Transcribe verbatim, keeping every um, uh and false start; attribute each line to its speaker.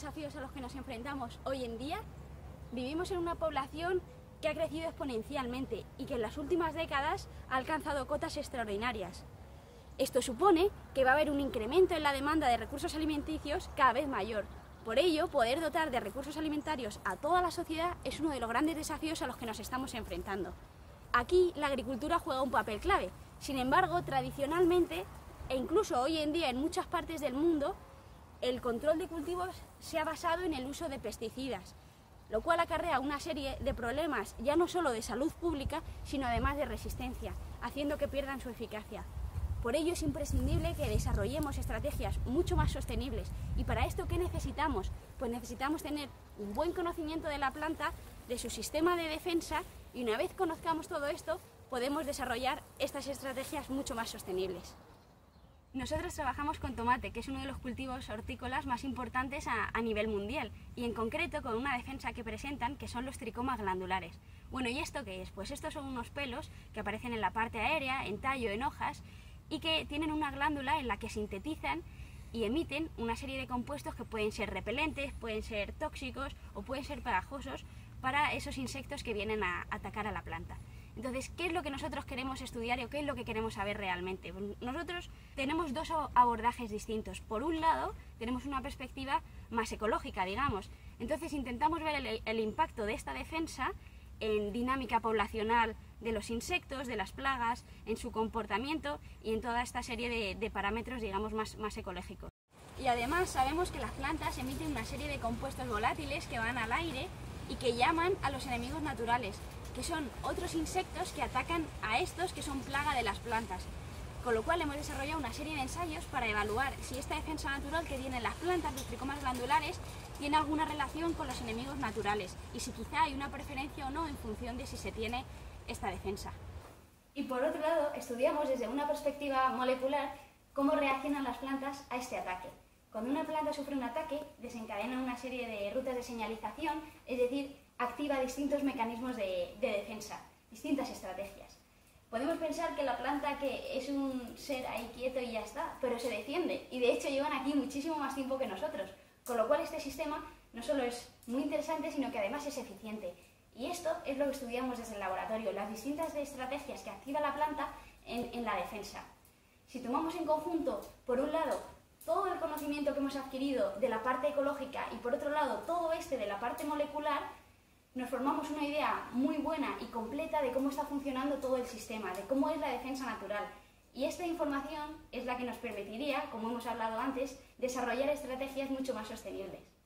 Speaker 1: desafíos a los que nos enfrentamos hoy en día, vivimos en una población que ha crecido exponencialmente y que en las últimas décadas ha alcanzado cotas extraordinarias. Esto supone que va a haber un incremento en la demanda de recursos alimenticios cada vez mayor. Por ello, poder dotar de recursos alimentarios a toda la sociedad es uno de los grandes desafíos a los que nos estamos enfrentando. Aquí la agricultura juega un papel clave. Sin embargo, tradicionalmente, e incluso hoy en día en muchas partes del mundo, el control de cultivos se ha basado en el uso de pesticidas, lo cual acarrea una serie de problemas ya no solo de salud pública, sino además de resistencia, haciendo que pierdan su eficacia. Por ello es imprescindible que desarrollemos estrategias mucho más sostenibles. ¿Y para esto qué necesitamos? Pues necesitamos tener un buen conocimiento de la planta, de su sistema de defensa, y una vez conozcamos todo esto, podemos desarrollar estas estrategias mucho más sostenibles. Nosotros trabajamos con tomate, que es uno de los cultivos hortícolas más importantes a, a nivel mundial, y en concreto con una defensa que presentan, que son los tricomas glandulares. Bueno, ¿y esto qué es? Pues estos son unos pelos que aparecen en la parte aérea, en tallo, en hojas, y que tienen una glándula en la que sintetizan y emiten una serie de compuestos que pueden ser repelentes, pueden ser tóxicos o pueden ser pegajosos para esos insectos que vienen a atacar a la planta. Entonces, ¿qué es lo que nosotros queremos estudiar o qué es lo que queremos saber realmente? Nosotros tenemos dos abordajes distintos. Por un lado, tenemos una perspectiva más ecológica, digamos. Entonces, intentamos ver el, el impacto de esta defensa en dinámica poblacional de los insectos, de las plagas, en su comportamiento y en toda esta serie de, de parámetros, digamos, más, más ecológicos. Y además sabemos que las plantas emiten una serie de compuestos volátiles que van al aire y que llaman a los enemigos naturales, que son otros insectos que atacan a estos que son plaga de las plantas. Con lo cual hemos desarrollado una serie de ensayos para evaluar si esta defensa natural que tienen las plantas, los tricomas glandulares, tiene alguna relación con los enemigos naturales y si quizá hay una preferencia o no en función de si se tiene esta defensa. Y por otro lado, estudiamos desde una perspectiva molecular cómo reaccionan las plantas a este ataque. Cuando una planta sufre un ataque, desencadena una serie de rutas de señalización, es decir, activa distintos mecanismos de, de defensa, distintas estrategias. Podemos pensar que la planta que es un ser ahí quieto y ya está, pero se defiende, y de hecho llevan aquí muchísimo más tiempo que nosotros, con lo cual este sistema no solo es muy interesante, sino que además es eficiente. Y esto es lo que estudiamos desde el laboratorio, las distintas estrategias que activa la planta en, en la defensa. Si tomamos en conjunto, por un lado, todo el conocimiento que hemos adquirido de la parte ecológica y por otro lado todo este de la parte molecular, nos formamos una idea muy buena y completa de cómo está funcionando todo el sistema, de cómo es la defensa natural. Y esta información es la que nos permitiría, como hemos hablado antes, desarrollar estrategias mucho más sostenibles.